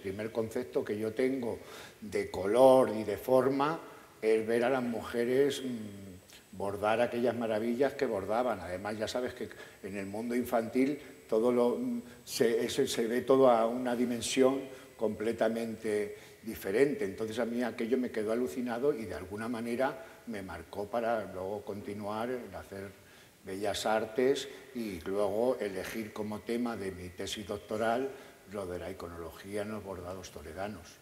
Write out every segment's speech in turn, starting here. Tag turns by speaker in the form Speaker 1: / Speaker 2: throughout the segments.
Speaker 1: primer concepto que yo tengo de color y de forma es ver a las mujeres bordar aquellas maravillas que bordaban. Además, ya sabes que en el mundo infantil se ve todo a una dimensión completamente diferente. Entonces a mí aquello me quedó alucinado y de alguna manera me marcó para luego continuar en hacer bellas artes y luego elegir como tema de mi tesis doctoral lo de la iconología en los bordados toledanos.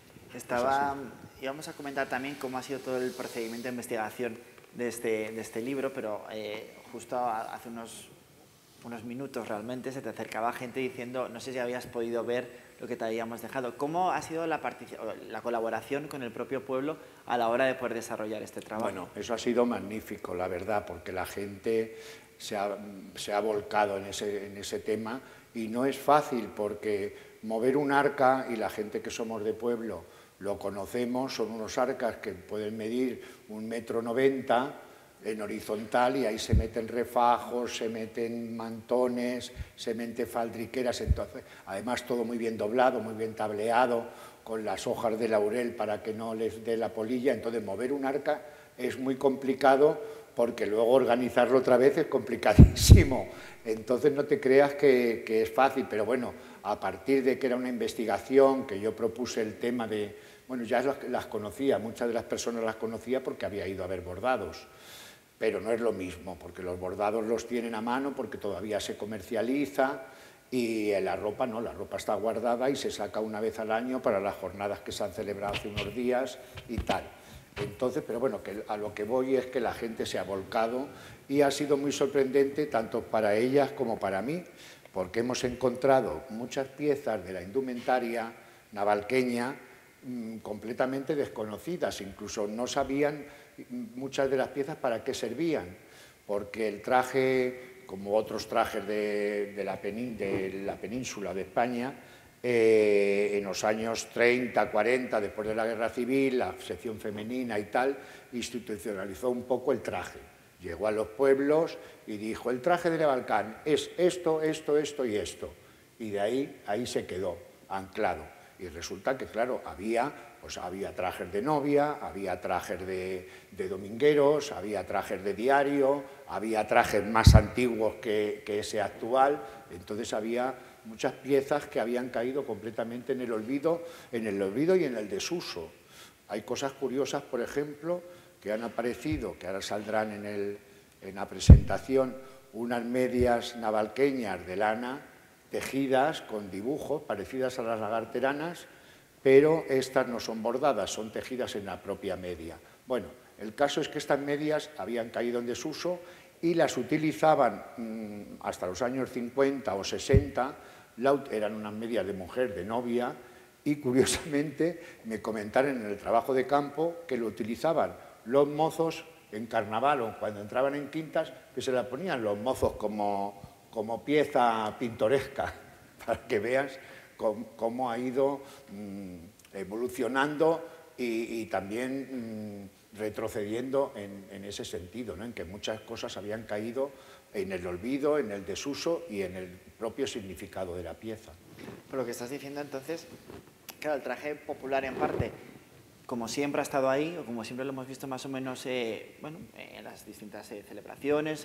Speaker 2: Íbamos a comentar también cómo ha sido todo el procedimiento de investigación de este libro, pero justo hace unos minutos realmente se te acercaba gente diciendo, no sé si habías podido ver lo que te habíamos dejado. ¿Cómo ha sido la colaboración con el propio pueblo a la hora de poder desarrollar este trabajo?
Speaker 1: Bueno, eso ha sido magnífico, la verdad, porque la gente se ha volcado en ese tema y no es fácil porque mover un arca, y la gente que somos de pueblo lo conocemos, son unos arcas que pueden medir 1,90 m en horizontal y ahí se meten refajos, se meten mantones, se meten faldriqueras, entonces, además todo muy bien doblado, muy bien tableado, con las hojas de laurel para que no les dé la polilla. Entonces mover un arca es muy complicado porque luego organizarlo otra vez es complicadísimo. Entonces no te creas que es fácil, pero bueno, a partir de que era una investigación, que yo propuse el tema de... Bueno, ya las conocía, muchas de las personas las conocía porque había ido a ver bordados, pero no es lo mismo, porque los bordados los tienen a mano, porque todavía se comercializa, y la ropa no, la ropa está guardada y se saca una vez al año para las jornadas que se han celebrado hace unos días y tal. Entonces, pero bueno, que a lo que voy es que la gente se ha volcado y ha sido muy sorprendente tanto para ellas como para mí, porque hemos encontrado muchas piezas de la indumentaria navalqueña completamente desconocidas, incluso no sabían muchas de las piezas para qué servían, porque el traje, como otros trajes de la península de España, en los años 30, 40, después de la Guerra Civil, la sección femenina y tal, institucionalizó un poco el traje. Llegó a los pueblos y dijo, el traje de Navalcán es esto, esto, esto y esto. Y de ahí se quedó anclado. Y resulta que, claro, había trajes de novia, había trajes de domingueros, había trajes de diario, había trajes más antiguos que ese actual. Entonces había muchas piezas que habían caído completamente en el olvido y en el desuso. Hay cosas curiosas, por ejemplo, que han aparecido, que ahora saldrán en la presentación, unas medias navalqueñas de lana tejidas con dibujos parecidas a las lagarteranas, pero estas no son bordadas, son tejidas en la propia media. Bueno, el caso es que estas medias habían caído en desuso y las utilizaban hasta los años 50 o 60, eran unas medias de mujer, de novia, y curiosamente me comentaron en el trabajo de campo que lo utilizaban los mozos en carnaval o cuando entraban en quintas, que se la ponían los mozos como pieza pintoresca, para que veas cómo ha ido evolucionando y también retrocediendo en ese sentido, ¿no? En que muchas cosas habían caído en el olvido, en el desuso y en el propio significado de la pieza.
Speaker 2: Por lo que estás diciendo entonces, claro, el traje popular en parte, como siempre ha estado ahí, o como siempre lo hemos visto más o menos bueno, en las distintas celebraciones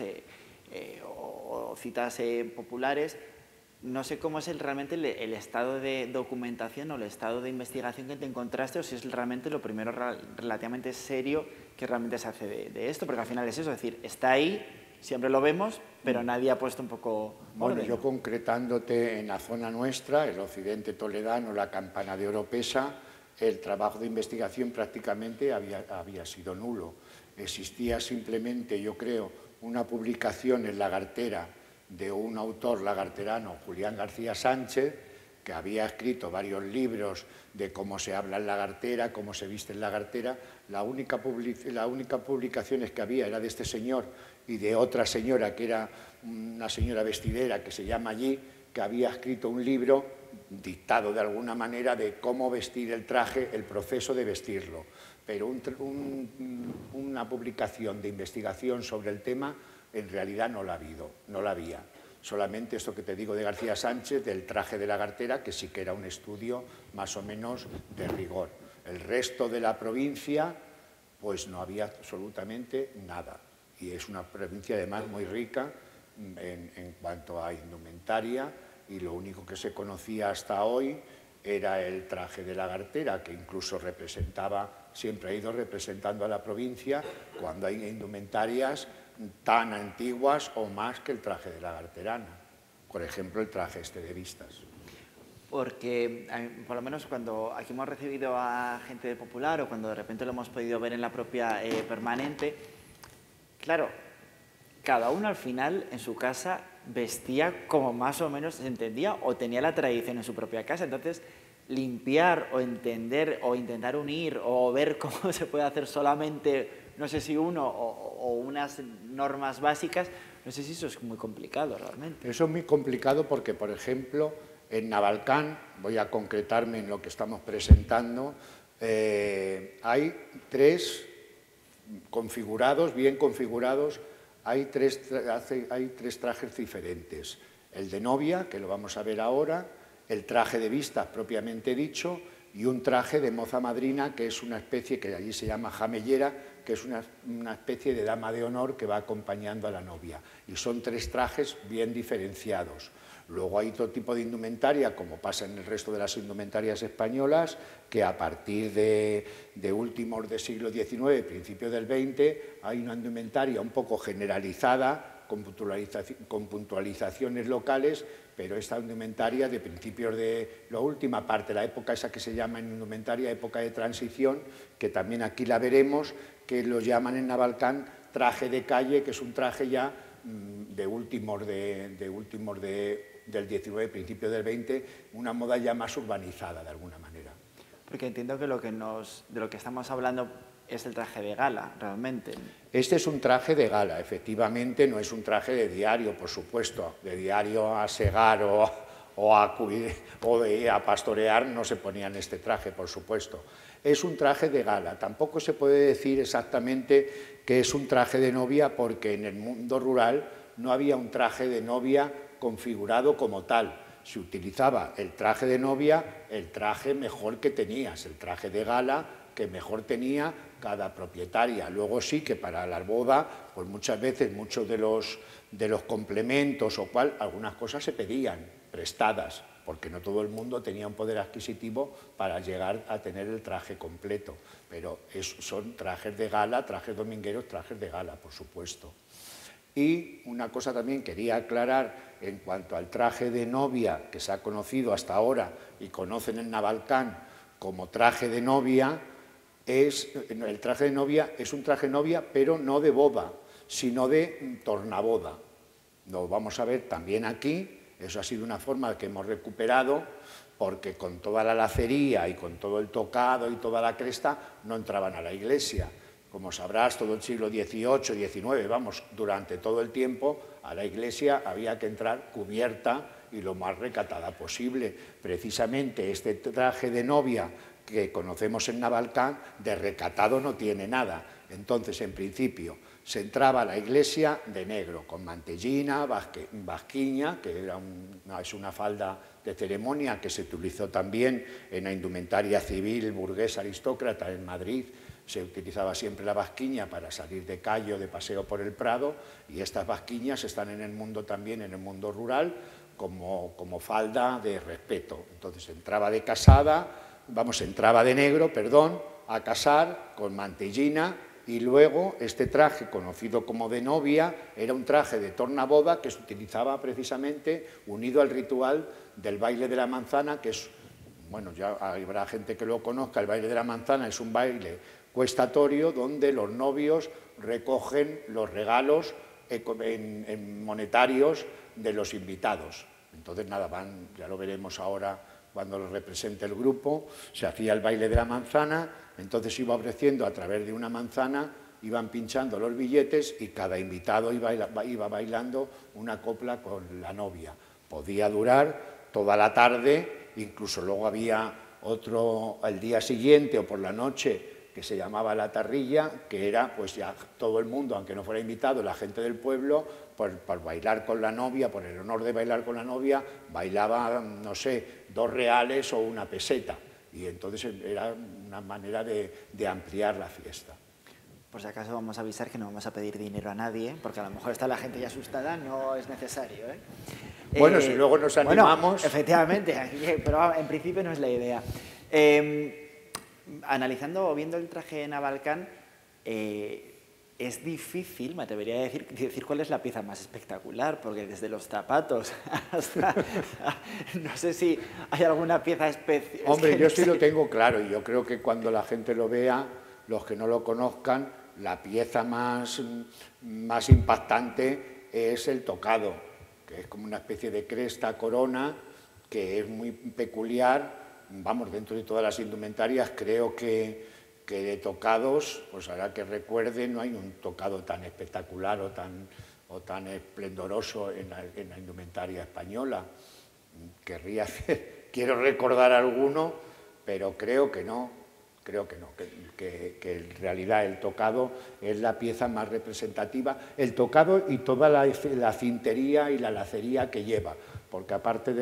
Speaker 2: o citas populares, no sé cómo es realmente el estado de documentación o el estado de investigación que te encontraste, o si es realmente lo primero relativamente serio que realmente se hace de esto, porque al final es eso, es decir, está ahí, siempre lo vemos, pero nadie ha puesto un poco
Speaker 1: Bueno,
Speaker 2: orden.
Speaker 1: yo concretándote en la zona nuestra, el occidente toledano, la Campana de Oropesa, el trabajo de investigación prácticamente había sido nulo. Existía simplemente, yo creo, una publicación en Lagartera de un autor lagarterano, Julián García Sánchez, que había escrito varios libros de cómo se habla en Lagartera, cómo se viste en Lagartera. La única publicación que había era de este señor y de otra señora, que era una señora vestidera que se llama allí, que había escrito un libro dictado de alguna manera de cómo vestir el traje, el proceso de vestirlo. Pero una publicación de investigación sobre el tema en realidad no la había. solamente esto que te digo de García Sánchez, del traje de lagartera, que sí que era un estudio más o menos de rigor. El resto de la provincia, pues no había absolutamente nada. Y es una provincia además muy rica en cuanto a indumentaria, y lo único que se conocía hasta hoy era el traje de lagartera, que incluso representaba, siempre ha ido representando a la provincia cuando hay indumentarias tan antiguas o más que el traje de lagarterana. Por ejemplo, el traje este de vistas.
Speaker 2: Porque, por lo menos cuando aquí hemos recibido a gente de Popular o cuando de repente lo hemos podido ver en la propia permanente, claro, cada uno al final en su casa vestía como más o menos se entendía o tenía la tradición en su propia casa. Entonces, limpiar o entender o intentar unir o ver cómo se puede hacer solamente, no sé si uno o unas normas básicas, no sé si eso es muy complicado realmente.
Speaker 1: Eso es muy complicado porque, por ejemplo, en Navalcán, voy a concretarme en lo que estamos presentando, hay tres configurados, bien configurados, hay tres trajes diferentes. El de novia, que lo vamos a ver ahora, el traje de vistas propiamente dicho, y un traje de moza madrina, que es una especie que allí se llama jamellera, que es una especie de dama de honor que va acompañando a la novia. Y son tres trajes bien diferenciados. Luego hay otro tipo de indumentaria, como pasa en el resto de las indumentarias españolas, que a partir de últimos del siglo XIX, principios del XX, hay una indumentaria un poco generalizada, con puntualizaciones locales, pero esta indumentaria de principios de la última parte, la época esa que se llama en indumentaria época de transición, que también aquí la veremos, que lo llaman en Navalcán traje de calle, que es un traje ya de últimos del 19, principio del 20, una moda ya más urbanizada de alguna manera.
Speaker 2: Porque entiendo que de lo que estamos hablando es el traje de gala, realmente.
Speaker 1: Este es un traje de gala, efectivamente, no es un traje de diario, por supuesto. De diario a segar o a pastorear no se ponían este traje, por supuesto. Es un traje de gala. Tampoco se puede decir exactamente que es un traje de novia porque en el mundo rural no había un traje de novia configurado como tal. Se utilizaba el traje de novia, el traje mejor que tenías, el traje de gala que mejor tenía cada propietaria. Luego sí que para la boda, pues muchas veces muchos de los complementos o cual, algunas cosas se pedían prestadas, porque no todo el mundo tenía un poder adquisitivo para llegar a tener el traje completo. Pero son trajes de gala, trajes domingueros, trajes de gala, por supuesto. Y una cosa también quería aclarar en cuanto al traje de novia que se ha conocido hasta ahora y conocen en Navalcán como traje de novia, el traje de novia es un traje de novia, pero no de boda, sino de tornaboda. Lo vamos a ver también aquí, eso ha sido una forma que hemos recuperado, porque con toda la lacería y con todo el tocado y toda la cresta no entraban a la iglesia. Como sabrás, todo el siglo XVIII, XIX, vamos, durante todo el tiempo, a la iglesia había que entrar cubierta y lo más recatada posible. Precisamente este traje de novia que conocemos en Navalcán, de recatado no tiene nada. Entonces, en principio, se entraba a la iglesia de negro, con mantellina, basquiña, que es una falda de ceremonia que se utilizó también en la indumentaria civil burguesa aristócrata en Madrid. Se utilizaba siempre la basquiña para salir de calle o de paseo por el Prado, y estas basquiñas están en el mundo también, en el mundo rural, como falda de respeto. Entonces entraba de negro, a casar con mantellina, y luego este traje, conocido como de novia, era un traje de tornaboda que se utilizaba precisamente unido al ritual del baile de la manzana, que es, bueno, ya habrá gente que lo conozca, el baile de la manzana es un baile cuestatorio donde los novios recogen los regalos monetarios de los invitados. Entonces, nada, ya lo veremos ahora cuando lo represente el grupo, se hacía el baile de la manzana, entonces iba ofreciendo a través de una manzana, iban pinchando los billetes y cada invitado iba bailando una copla con la novia. Podía durar toda la tarde, incluso luego había otro al día siguiente o por la noche, que se llamaba La Tarrilla, que era pues ya todo el mundo, aunque no fuera invitado, la gente del pueblo, por bailar con la novia, por el honor de bailar con la novia, bailaba, no sé, 2 reales o 1 peseta. Y entonces era una manera de ampliar la fiesta.
Speaker 2: Por si acaso vamos a avisar que no vamos a pedir dinero a nadie, porque a lo mejor está la gente ya asustada, no es necesario.
Speaker 1: Bueno, si luego nos animamos...
Speaker 2: Bueno, efectivamente, pero en principio no es la idea. Analizando o viendo el traje de Navalcán, es difícil, me atrevería a decir cuál es la pieza más espectacular, porque desde los zapatos hasta... no sé si hay alguna pieza especial.
Speaker 1: Hombre, yo sí lo tengo claro, y yo creo que cuando la gente lo vea, los que no lo conozcan, la pieza más impactante es el tocado, que es como una especie de cresta corona, que es muy peculiar. Vamos, dentro de todas las indumentarias creo que de tocados, pues ahora que recuerde, no hay un tocado tan espectacular o tan esplendoroso en la indumentaria española. Quiero recordar alguno, pero creo que no. Creo que no, que en realidad el tocado es la pieza más representativa, el tocado y toda la cintería y la lacería que lleva, porque aparte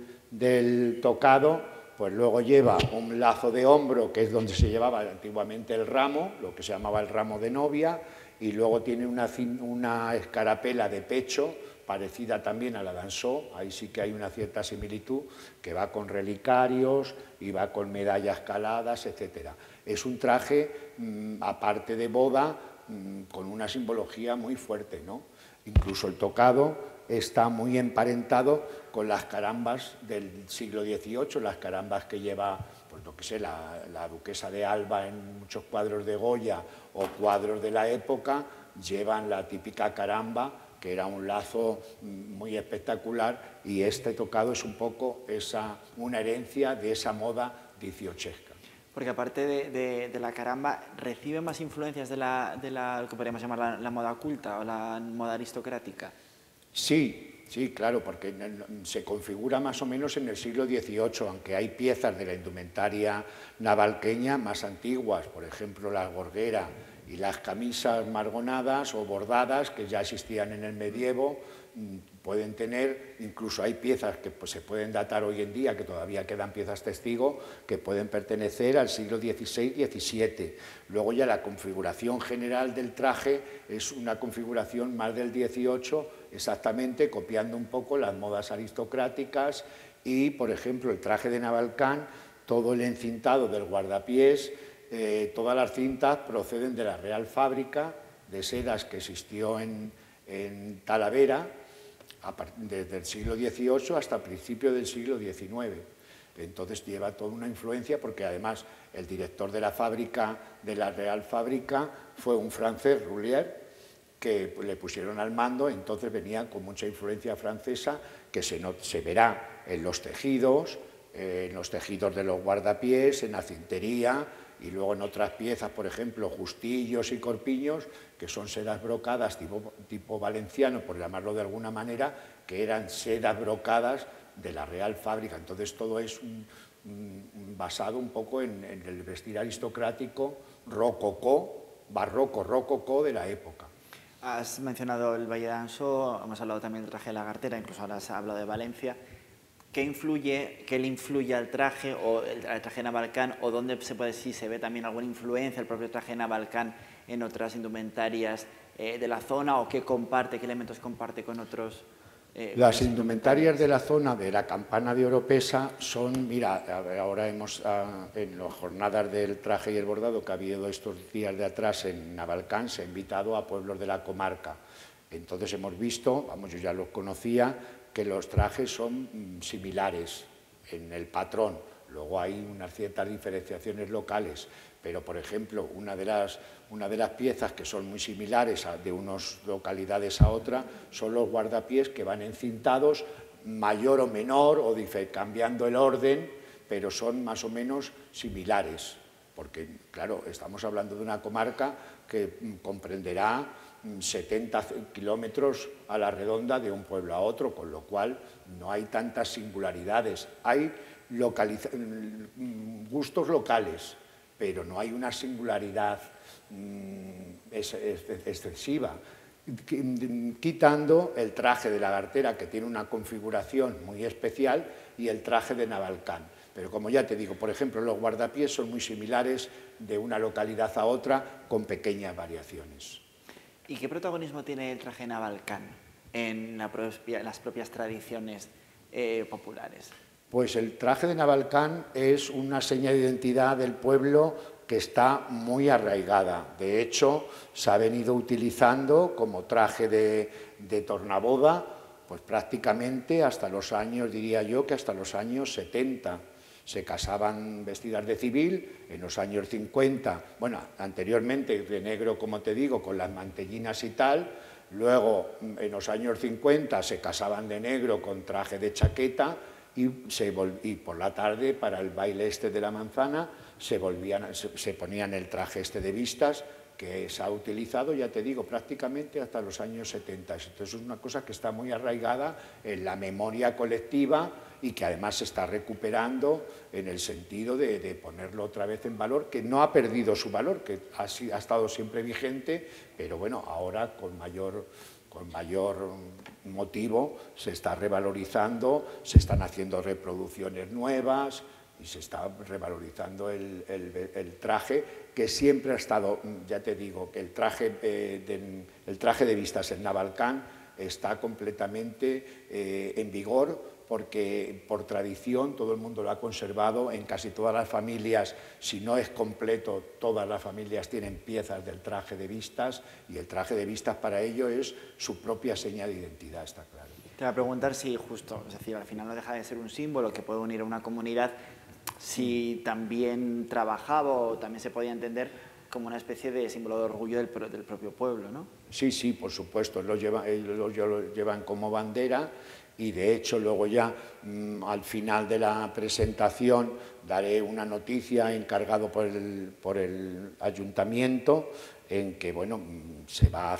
Speaker 1: del tocado, pues luego lleva un lazo de hombro, que es donde se llevaba antiguamente el ramo, lo que se llamaba el ramo de novia, y luego tiene una escarapela de pecho, parecida también a la d'Anso, ahí sí que hay una cierta similitud, que va con relicarios y va con medallas caladas, etc. Es un traje, aparte de boda, con una simbología muy fuerte, ¿no? Incluso el tocado está muy emparentado con las carambas del siglo XVIII, las carambas que lleva, pues lo que sé, la duquesa de Alba en muchos cuadros de Goya o cuadros de la época, llevan la típica caramba, que era un lazo muy espectacular, y este tocado es un poco una herencia de esa moda dieciochesca.
Speaker 2: Porque aparte de la caramba, ¿recibe más influencias de lo que podríamos llamar la moda culta o la moda aristocrática?
Speaker 1: Sí, claro, porque se configura más o menos en el siglo XVIII, aunque hay piezas de la indumentaria navalqueña más antiguas, por ejemplo la gorguera y las camisas margonadas o bordadas que ya existían en el medievo, pueden tener, incluso hay piezas que pues, se pueden datar hoy en día, que todavía quedan piezas testigo, que pueden pertenecer al siglo XVI-XVII. Luego ya la configuración general del traje es una configuración más del XVIII, exactamente copiando un poco las modas aristocráticas y, por ejemplo, el traje de Navalcán, todo el encintado del guardapiés, todas las cintas proceden de la Real Fábrica de Sedas que existió en Talavera desde el siglo XVIII hasta principios del siglo XIX. Entonces lleva toda una influencia porque además el director de la fábrica, de la Real Fábrica, fue un francés, Roulier, que le pusieron al mando, entonces venía con mucha influencia francesa que se verá en los tejidos de los guardapiés, en la cintería, y luego en otras piezas, por ejemplo, justillos y corpiños, que son sedas brocadas tipo valenciano, por llamarlo de alguna manera, que eran sedas brocadas de la Real Fábrica. Entonces todo es basado un poco en el vestir aristocrático barroco-rococó de la época.
Speaker 2: Has mencionado el Valle de Ansó, hemos hablado también del traje de Lagartera, incluso ahora has hablado de Valencia. ¿Qué le influye al traje o al traje de Navalcán, o dónde si se ve también alguna influencia del propio traje de Navalcán en otras indumentarias de la zona, o qué elementos comparte con otros?
Speaker 1: Las indumentarias de la zona de la Campana de Oropesa son, mira, ahora en las jornadas del traje y el bordado que ha habido estos días de atrás en Navalcán, se ha invitado a pueblos de la comarca. Entonces hemos visto, yo ya los conocía, que los trajes son similares en el patrón. Luego hay unas ciertas diferenciaciones locales, pero, por ejemplo, una de las piezas que son muy similares de unas localidades a otra son los guardapiés, que van encintados, mayor o menor, o cambiando el orden, pero son más o menos similares, porque, claro, estamos hablando de una comarca que comprenderá 70 kilómetros a la redonda de un pueblo a otro, con lo cual no hay tantas singularidades. Hay gustos locales, pero no hay una singularidad excesiva, quitando el traje de lagartera, que tiene una configuración muy especial, y el traje de navalcán. Pero como ya te digo, por ejemplo, los guardapiés son muy similares de una localidad a otra, con pequeñas variaciones.
Speaker 2: ¿Y qué protagonismo tiene el traje navalcán en las propias tradiciones populares?
Speaker 1: Pues el traje de navalcán es una seña de identidad del pueblo que está muy arraigada. De hecho, se ha venido utilizando como traje de tornaboda, pues prácticamente hasta los años, diría yo, que hasta los años 70. Se casaban vestidas de civil, en los años 50, bueno, anteriormente de negro, como te digo, con las mantellinas y tal, luego en los años 50 se casaban de negro con traje de chaqueta y por la tarde, para el baile este de la manzana, se ponían el traje este de vistas, que se ha utilizado, ya te digo, prácticamente hasta los años 70. Entonces es una cosa que está muy arraigada en la memoria colectiva y que además se está recuperando en el sentido de ponerlo otra vez en valor, que no ha perdido su valor, que ha estado siempre vigente, pero bueno, ahora con mayor motivo se está revalorizando, se están haciendo reproducciones nuevas y se está revalorizando el traje, que siempre ha estado, ya te digo, que el traje de vistas en navalcán está completamente en vigor, porque por tradición todo el mundo lo ha conservado en casi todas las familias. Si no es completo, todas las familias tienen piezas del traje de vistas, y el traje de vistas para ello es su propia seña de identidad, está claro.
Speaker 2: Te voy a preguntar si justo, es decir, al final no deja de ser un símbolo que puede unir a una comunidad, si también trabajaba o también se podía entender como una especie de símbolo de orgullo del propio pueblo, ¿no?
Speaker 1: Sí, sí, por supuesto, ellos lo llevan como bandera, y de hecho luego ya al final de la presentación daré una noticia encargado por el ayuntamiento, en que bueno, se va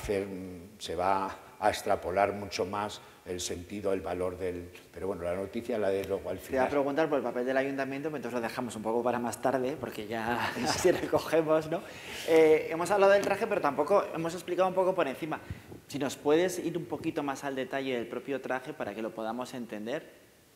Speaker 1: a extrapolar mucho más el sentido, el valor del... Pero bueno, la noticia la de luego al final.
Speaker 2: Te voy a preguntar por el papel del ayuntamiento, pero entonces lo dejamos un poco para más tarde, porque ya así recogemos, ¿no? Hemos hablado del traje, pero tampoco hemos explicado un poco por encima. Si nos puedes ir un poquito más al detalle del propio traje para que lo podamos entender.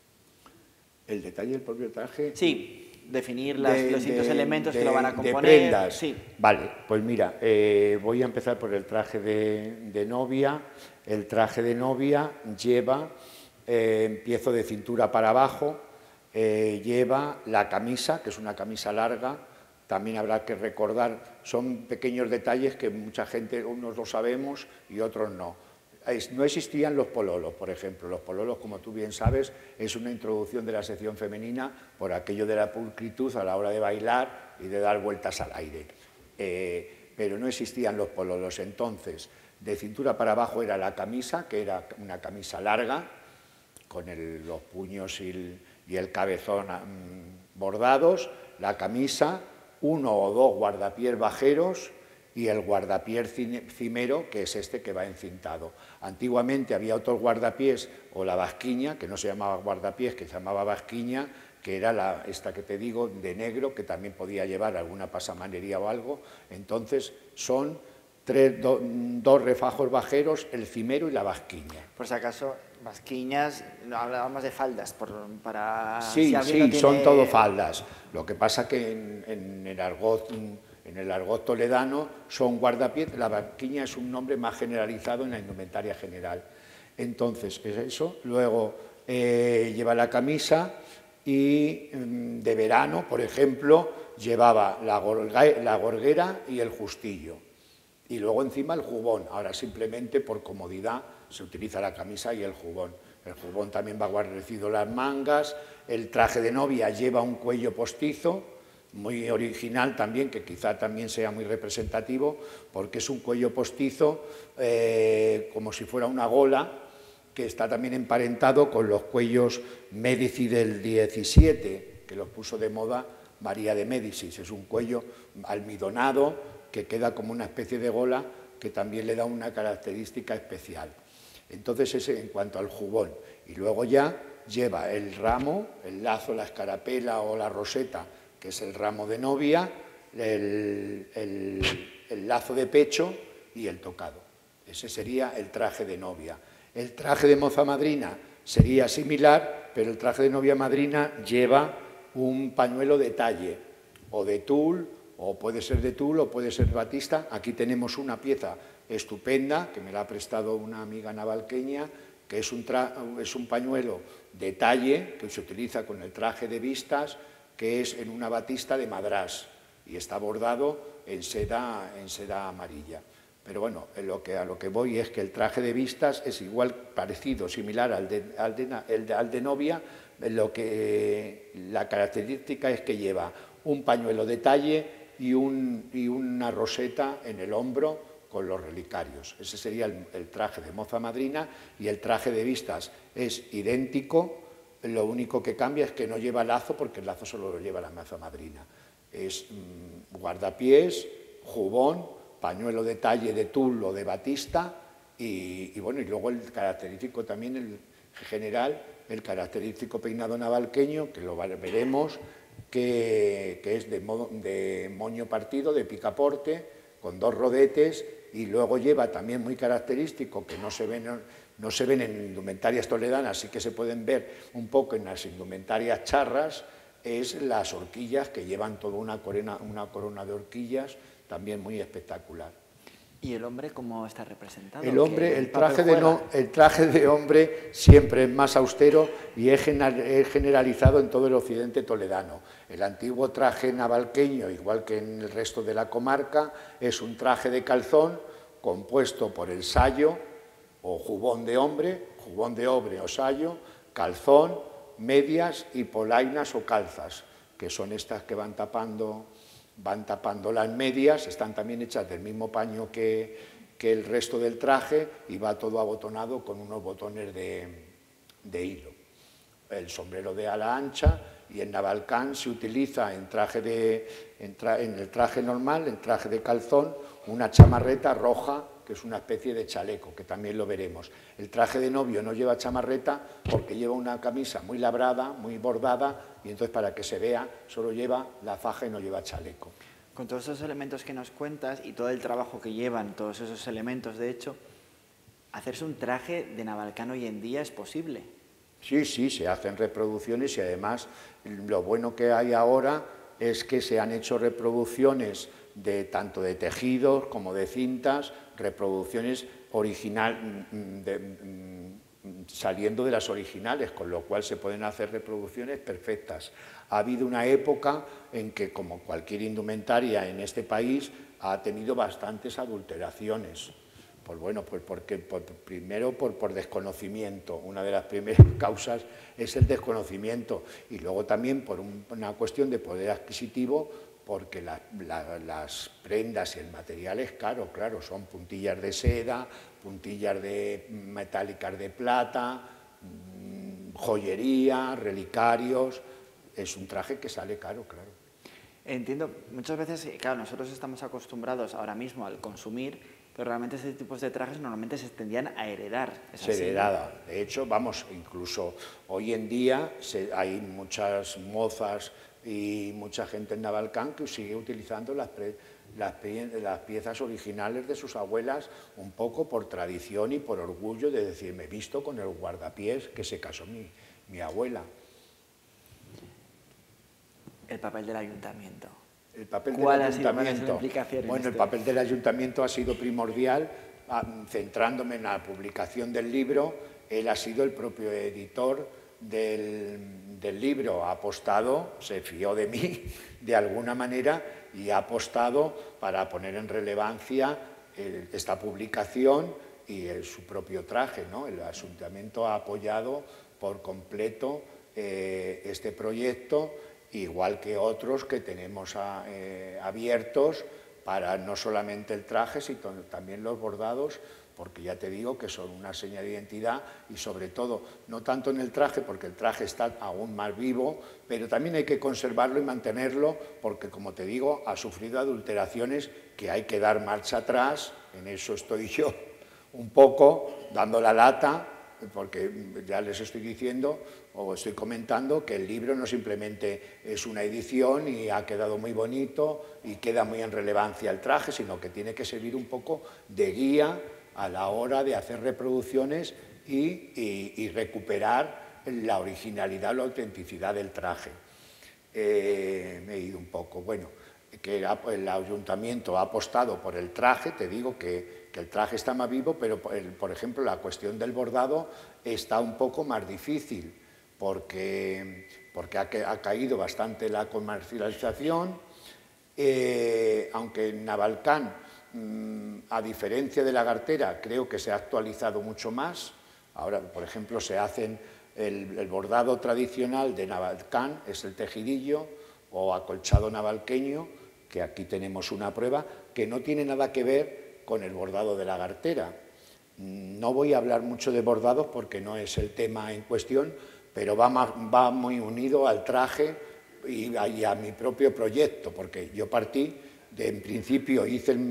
Speaker 1: ¿El detalle del propio traje?
Speaker 2: Sí, definir los distintos elementos que lo van a componer.
Speaker 1: De prendas.
Speaker 2: Sí.
Speaker 1: Vale, pues mira, voy a empezar por el traje de novia. El traje de novia lleva, empiezo de cintura para abajo, lleva la camisa, que es una camisa larga. También habrá que recordar, son pequeños detalles que mucha gente, unos lo sabemos y otros no. No existían los pololos, por ejemplo. Los pololos, como tú bien sabes, es una introducción de la sección femenina por aquello de la pulcritud a la hora de bailar y de dar vueltas al aire. Pero no existían los pololos. Entonces, de cintura para abajo era la camisa, que era una camisa larga, con los puños y el cabezón bordados, la camisa, uno o dos guardapiés bajeros y el guardapiés cimero, que es este que va encintado. Antiguamente había otros guardapiés, o la basquiña, que no se llamaba guardapiés, que se llamaba basquiña, que era esta que te digo, de negro, que también podía llevar alguna pasamanería o algo. Entonces son dos refajos bajeros, el cimero y la basquiña.
Speaker 2: Por si acaso, basquiñas, hablábamos de faldas, para...
Speaker 1: Sí,
Speaker 2: si
Speaker 1: sí,
Speaker 2: tiene...
Speaker 1: son todo faldas. Lo que pasa que en el argot toledano son guardapiés, la basquiña es un nombre más generalizado en la indumentaria general. Entonces, es eso. Luego lleva la camisa y de verano, por ejemplo, llevaba la gorguera y el justillo. Y luego encima el jubón. Ahora simplemente por comodidad se utiliza la camisa y el jubón. El jubón también va guarnecido las mangas. El traje de novia lleva un cuello postizo, muy original también, que quizá también sea muy representativo, porque es un cuello postizo como si fuera una gola, que está también emparentado con los cuellos Médici del 17, que los puso de moda María de Médicis. Es un cuello almidonado, que queda como una especie de gola, que también le da una característica especial. Entonces, ese en cuanto al jubón. Y luego ya lleva el ramo, el lazo, la escarapela o la roseta, que es el ramo de novia, el lazo de pecho y el tocado. Ese sería el traje de novia. El traje de moza madrina sería similar, pero el traje de novia madrina lleva un pañuelo de talle, o de tul, o puede ser de tul, o puede ser de batista. Aquí tenemos una pieza estupenda, que me la ha prestado una amiga navalqueña, que es un pañuelo de talle, que se utiliza con el traje de vistas, que es en una batista de madrás, y está bordado en seda amarilla. Pero bueno, a lo que voy es que el traje de vistas es igual, parecido, similar al de novia. La característica es que lleva un pañuelo de talle y una roseta en el hombro con los relicarios. Ese sería el traje de moza madrina, y el traje de vistas es idéntico. Lo único que cambia es que no lleva lazo, porque el lazo solo lo lleva la moza madrina. Es guardapiés, jubón, pañuelo de talle de tul o de batista, y bueno, y luego el característico también, el característico peinado navalqueño, que lo veremos, que es de moño partido, de picaporte, con 2 rodetes, y luego lleva también muy característico, que no se ven en indumentarias toledanas, sí que se pueden ver un poco en las indumentarias charras, es las horquillas, que llevan toda una corona de horquillas, también muy espectacular.
Speaker 2: ¿Y el hombre cómo está representado?
Speaker 1: El traje de hombre siempre es más austero y es generalizado en todo el occidente toledano. El antiguo traje navalqueño, igual que en el resto de la comarca, es un traje de calzón compuesto por el sayo o jubón de hombre o sayo, calzón, medias y polainas o calzas, que son estas que van tapando las medias. Están también hechas del mismo paño que el resto del traje, y va todo abotonado con unos botones de hilo. El sombrero de ala ancha, y en navalcán se utiliza en el traje normal, en traje de calzón, una chamarreta roja, que es una especie de chaleco, que también lo veremos. El traje de novio no lleva chamarreta porque lleva una camisa muy labrada, muy bordada, y entonces, para que se vea, solo lleva la faja y no lleva chaleco.
Speaker 2: Con todos esos elementos que nos cuentas y todo el trabajo que llevan todos esos elementos, de hecho, ¿hacerse un traje de navalcán hoy en día es posible?
Speaker 1: Sí, se hacen reproducciones, y además lo bueno que hay ahora es que se han hecho reproducciones tanto de tejidos como de cintas, reproducciones saliendo de las originales, con lo cual se pueden hacer reproducciones perfectas. Ha habido una época en que, como cualquier indumentaria en este país, ha tenido bastantes adulteraciones. Primero por desconocimiento. Una de las primeras causas es el desconocimiento, y luego también por una cuestión de poder adquisitivo, porque las prendas y el material es caro, claro, son puntillas de seda, puntillas metálicas de plata, joyería, relicarios. Es un traje que sale caro, claro.
Speaker 2: Entiendo, muchas veces, claro, nosotros estamos acostumbrados ahora mismo al consumir, pero realmente ese tipo de trajes normalmente se tendían a heredar.
Speaker 1: Se heredaba. De hecho, incluso hoy en día hay muchas mozas y mucha gente en navalcán que sigue utilizando las piezas originales de sus abuelas, un poco por tradición y por orgullo de decir, me he visto con el guardapiés que se casó mi abuela.
Speaker 2: El papel del ayuntamiento.
Speaker 1: ¿Cuál ha sido la implicación? Bueno, el papel del ayuntamiento ha sido primordial. Centrándome en la publicación del libro, él ha sido el propio editor del libro, ha apostado, se fió de mí de alguna manera, y ha apostado para poner en relevancia esta publicación y su propio traje, ¿no? El ayuntamiento ha apoyado por completo este proyecto, igual que otros que tenemos abiertos, para no solamente el traje, sino también los bordados, porque ya te digo que son una seña de identidad, y sobre todo, no tanto en el traje, porque el traje está aún más vivo, pero también hay que conservarlo y mantenerlo, porque, como te digo, ha sufrido adulteraciones que hay que dar marcha atrás. En eso estoy yo un poco dando la lata, porque ya les estoy diciendo o estoy comentando que el libro no simplemente es una edición y ha quedado muy bonito y queda muy en relevancia el traje, sino que tiene que servir un poco de guía a la hora de hacer reproducciones y recuperar la originalidad, la autenticidad del traje. Me he ido un poco, bueno, que el ayuntamiento ha apostado por el traje, te digo que el traje está más vivo, pero por ejemplo la cuestión del bordado está un poco más difícil, porque ha caído bastante la comercialización, aunque en Navalcán, a diferencia de la Gartera, creo que se ha actualizado mucho más. Ahora, por ejemplo, se hacen el bordado tradicional de Navalcán, es el tejidillo o acolchado navalqueño, que aquí tenemos una prueba, que no tiene nada que ver con el bordado de la Gartera. No voy a hablar mucho de bordados porque no es el tema en cuestión, pero va muy unido al traje y a mi propio proyecto, porque yo partí, en principio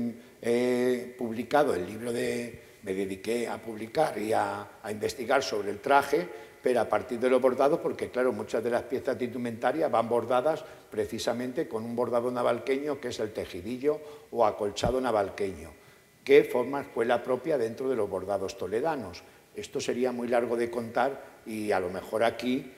Speaker 1: he publicado el libro me dediqué a publicar y a investigar sobre el traje, pero a partir de los bordados, porque claro, muchas de las piezas de indumentaria van bordadas precisamente con un bordado navalqueño que es el tejidillo o acolchado navalqueño, que forma escuela propia dentro de los bordados toledanos. Esto sería muy largo de contar y a lo mejor aquí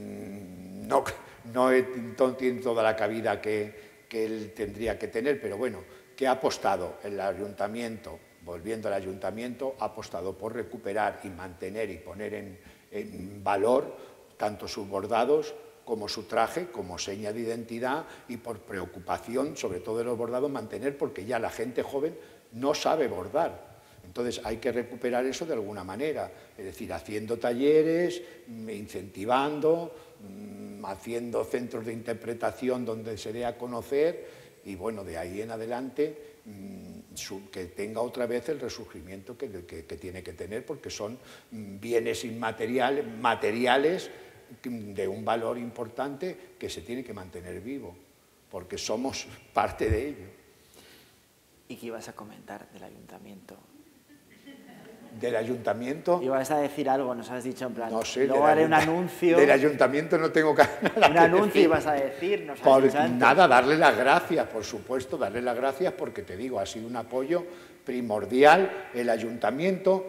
Speaker 1: no tiene toda la cabida que él tendría que tener, pero bueno, que ha apostado el ayuntamiento, volviendo al ayuntamiento, ha apostado por recuperar y mantener y poner en valor tanto sus bordados como su traje, como seña de identidad y por preocupación, sobre todo de los bordados, mantener, porque ya la gente joven no sabe bordar. Entonces hay que recuperar eso de alguna manera, es decir, haciendo talleres, incentivando, haciendo centros de interpretación donde se dé a conocer y bueno, de ahí en adelante que tenga otra vez el resurgimiento que tiene que tener, porque son bienes inmateriales, materiales de un valor importante que se tiene que mantener vivo, porque somos parte de ello.
Speaker 2: ¿Y qué ibas a comentar del ayuntamiento?
Speaker 1: ¿Del ayuntamiento?
Speaker 2: Ibas a decir algo, nos has dicho en plan,
Speaker 1: no sé,
Speaker 2: luego haré un anuncio.
Speaker 1: Del ayuntamiento no tengo nada
Speaker 2: un anuncio ibas a decir, nos has dicho antes.
Speaker 1: Nada, darle las gracias, por supuesto, darle las gracias porque te digo, ha sido un apoyo primordial el ayuntamiento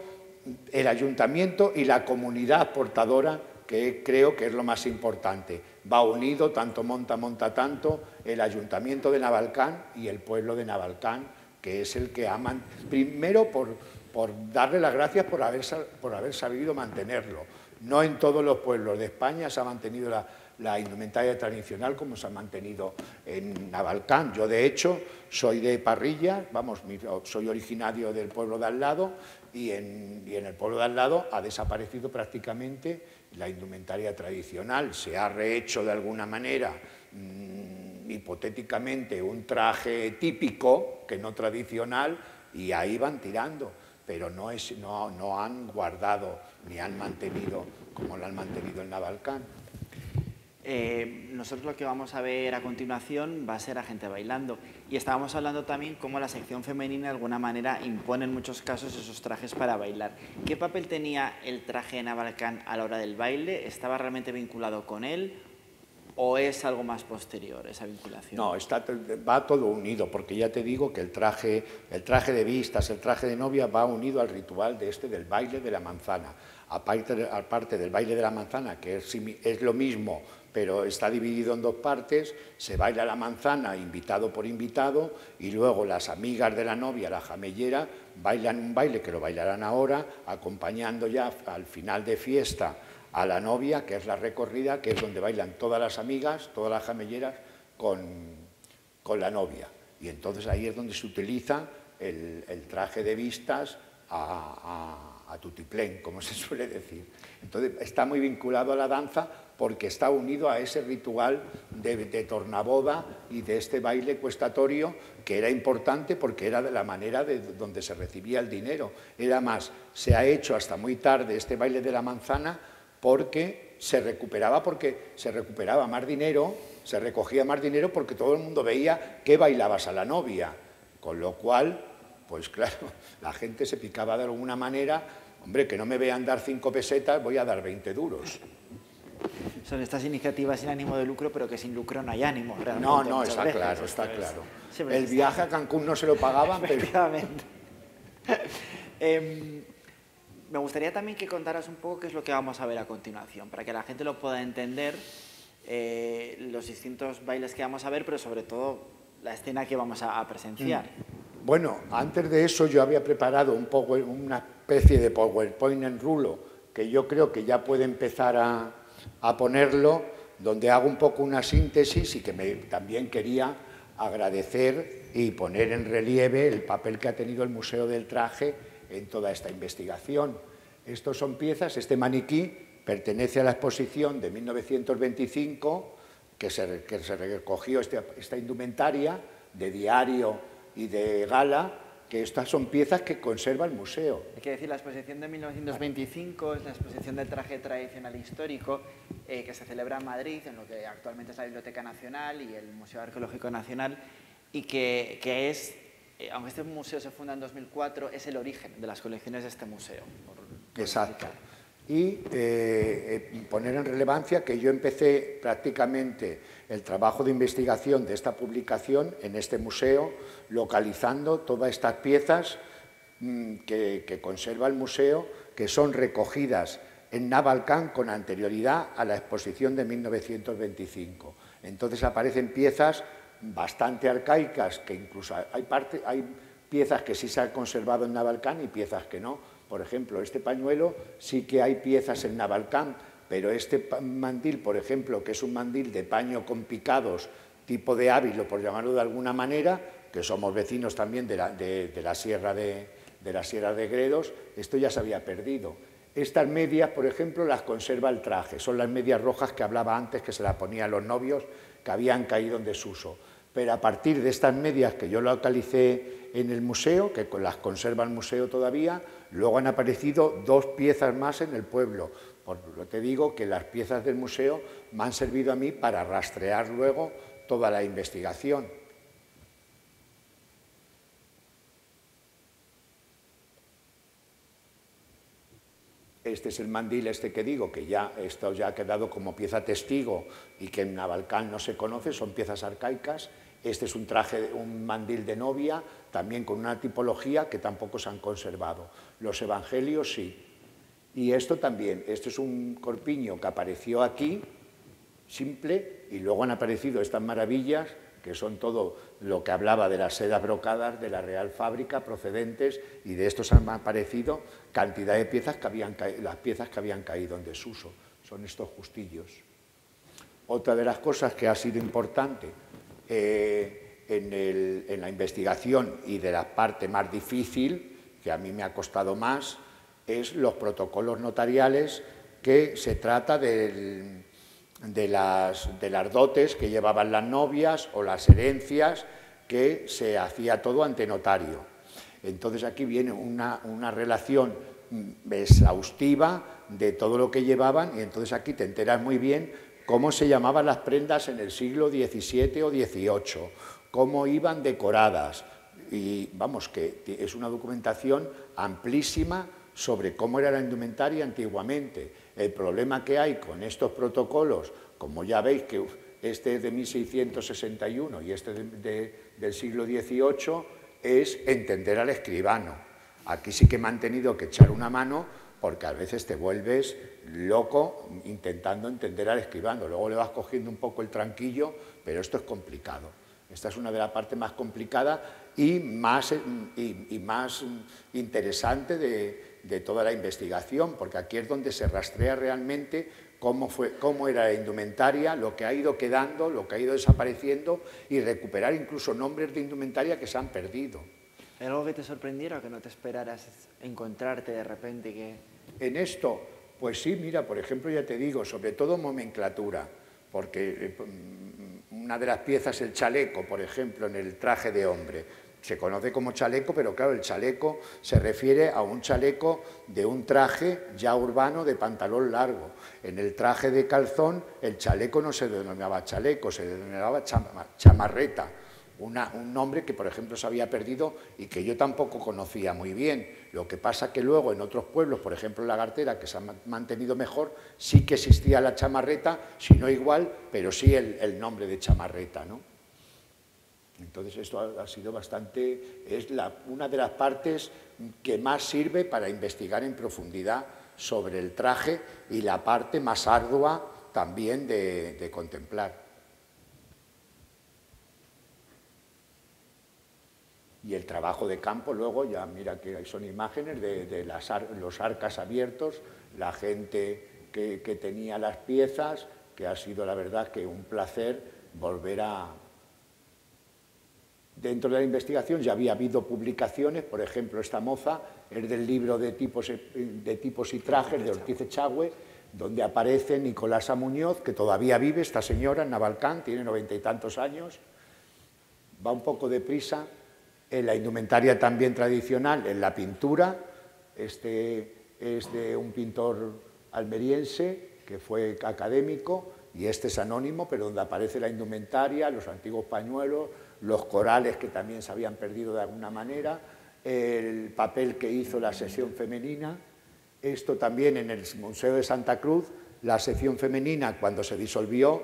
Speaker 1: y la comunidad portadora, que creo que es lo más importante. Va unido, tanto monta tanto, el ayuntamiento de Navalcán y el pueblo de Navalcán, que es el que aman, primero por darle las gracias por haber sabido mantenerlo. No en todos los pueblos de España se ha mantenido la indumentaria tradicional como se ha mantenido en Navalcán. Yo, de hecho, soy de Parrilla, soy originario del pueblo de al lado y en el pueblo de al lado ha desaparecido prácticamente la indumentaria tradicional. Se ha rehecho de alguna manera, hipotéticamente, un traje típico, que no tradicional, y ahí van tirando, pero no han guardado ni han mantenido como lo han mantenido en Navalcán.
Speaker 2: Nosotros lo que vamos a ver a continuación va a ser a gente bailando, y estábamos hablando también cómo la sección femenina de alguna manera impone en muchos casos esos trajes para bailar. ¿Qué papel tenía el traje de Navalcán a la hora del baile? ¿Estaba realmente vinculado con él o es algo más posterior esa vinculación?
Speaker 1: No, va todo unido, porque ya te digo que el traje de vistas, el traje de novia va unido al ritual del baile de la manzana. Aparte del baile de la manzana, que es lo mismo, pero está dividido en dos partes, se baila la manzana invitado por invitado y luego las amigas de la novia, la jamellera, bailan un baile que lo bailarán ahora, acompañando ya al final de fiesta a la novia, que es la recorrida, que es donde bailan todas las amigas, todas las jamelleras con la novia. Y entonces ahí es donde se utiliza el traje de vistas a tutiplén, como se suele decir. Entonces está muy vinculado a la danza porque está unido a ese ritual de tornaboda y de este baile cuestatorio, que era importante porque era de la manera donde se recibía el dinero. Era más, se ha hecho hasta muy tarde este baile de la manzana porque se recuperaba más dinero, se recogía más dinero porque todo el mundo veía que bailabas a la novia, con lo cual, pues claro, la gente se picaba de alguna manera Hombre, que no me vean dar 5 pesetas, voy a dar 20 duros.
Speaker 2: Son estas iniciativas sin ánimo de lucro, pero que sin lucro no hay ánimo, realmente.
Speaker 1: No, está claro, está claro. El viaje a Cancún no se lo pagaban, pero...
Speaker 2: Efectivamente. Me gustaría también que contaras un poco qué es lo que vamos a ver a continuación, para que la gente lo pueda entender, los distintos bailes que vamos a ver, pero sobre todo la escena que vamos a presenciar.
Speaker 1: Bueno, antes de eso yo había preparado una especie de PowerPoint en rulo, que yo creo que ya puede empezar a ponerlo, donde hago un poco una síntesis y que también quería agradecer y poner en relieve el papel que ha tenido el Museo del Traje en toda esta investigación. Estos son piezas, este maniquí pertenece a la exposición de 1925, que se recogió esta indumentaria de diario y de gala, que estas son piezas que conserva el museo.
Speaker 2: Hay que decir, la exposición de 1925 es la exposición del traje tradicional histórico que se celebra en Madrid, en lo que actualmente es la Biblioteca Nacional y el Museo Arqueológico Nacional, y que es, aunque este museo se funda en 2004, es el origen de las colecciones de este museo.
Speaker 1: Exacto. Y poner en relevancia que yo empecé prácticamente el trabajo de investigación de esta publicación en este museo, localizando todas estas piezas que conserva el museo, que son recogidas en Navalcán con anterioridad a la exposición de 1925. Entonces aparecen piezas bastante arcaicas, que incluso hay piezas que sí se han conservado en Navalcán y piezas que no. Por ejemplo, este pañuelo sí que hay piezas en Navalcán, pero este mandil, por ejemplo, que es un mandil de paño con picados, tipo de Ávilo, por llamarlo de alguna manera, que somos vecinos también de la Sierra de Gredos, esto ya se había perdido. Estas medias, por ejemplo, las conserva el traje, son las medias rojas que hablaba antes, que se las ponían los novios, que habían caído en desuso. Pero a partir de estas medias que yo localicé en el museo, que las conserva el museo todavía, luego han aparecido 2 piezas más en el pueblo. Por lo que digo que las piezas del museo me han servido a mí para rastrear luego toda la investigación. Este es el mandil que digo, que esto ya ha quedado como pieza testigo y que en Navalcán no se conoce, son piezas arcaicas. Este es un mandil de novia, también con una tipología que tampoco se han conservado. Los evangelios sí. Y esto también, esto es un corpiño que apareció aquí, simple, y luego han aparecido estas maravillas, que son todo lo que hablaba de las sedas brocadas de la Real Fábrica procedentes, y de estos han aparecido cantidad de piezas las piezas que habían caído en desuso. Son estos justillos. Otra de las cosas que ha sido importante en la investigación y de la parte más difícil, que a mí me ha costado más, es los protocolos notariales, que se trata de las dotes que llevaban las novias o las herencias, que se hacía todo ante notario. Entonces aquí viene una relación exhaustiva de todo lo que llevaban, y entonces aquí te enteras muy bien cómo se llamaban las prendas en el siglo XVII o XVIII, cómo iban decoradas, y vamos, que es una documentación amplísima sobre cómo era la indumentaria antiguamente. El problema que hay con estos protocolos, como ya veis que este es de 1661 y este del siglo XVIII, es entender al escribano. Aquí sí que me han tenido que echar una mano, porque a veces te vuelves loco intentando entender al escribano. Luego le vas cogiendo un poco el tranquillo, pero esto es complicado. Esta es una de las partes más complicadas y más interesante de toda la investigación, porque aquí es donde se rastrea realmente cómo era la indumentaria, lo que ha ido quedando, lo que ha ido desapareciendo, y recuperar incluso nombres de indumentaria que se han perdido.
Speaker 2: ¿Hay algo que te sorprendiera o que no te esperaras encontrarte de repente que...?
Speaker 1: En esto, pues sí, mira, por ejemplo, ya te digo, sobre todo nomenclatura, porque una de las piezas, el chaleco, por ejemplo, en el traje de hombre, se conoce como chaleco, pero claro, el chaleco se refiere a un chaleco de un traje ya urbano de pantalón largo. En el traje de calzón, el chaleco no se denominaba chaleco, se denominaba chamarreta. un nombre que, por ejemplo, se había perdido y que yo tampoco conocía muy bien. Lo que pasa que luego en otros pueblos, por ejemplo en La Gartera, que se ha mantenido mejor, sí que existía la chamarreta, si no igual, pero sí el nombre de chamarreta, ¿no? Entonces esto ha sido bastante, es una de las partes que más sirve para investigar en profundidad sobre el traje y la parte más ardua también de contemplar. Y el trabajo de campo, luego, ya mira que son imágenes de los arcas abiertos, la gente que tenía las piezas, que ha sido la verdad que un placer volver a... Dentro de la investigación ya había habido publicaciones, por ejemplo, esta moza es del libro de tipos y trajes de Ortiz Echagüe, donde aparece Nicolasa Muñoz, que todavía vive, esta señora en Navalcán, tiene 90 y tantos años, va un poco deprisa. En la indumentaria también tradicional, en la pintura, este es de un pintor almeriense que fue académico y este es anónimo, pero donde aparece la indumentaria, los antiguos pañuelos, los corales que también se habían perdido de alguna manera, el papel que hizo la sección femenina, esto también en el Museo de Santa Cruz, la sección femenina cuando se disolvió,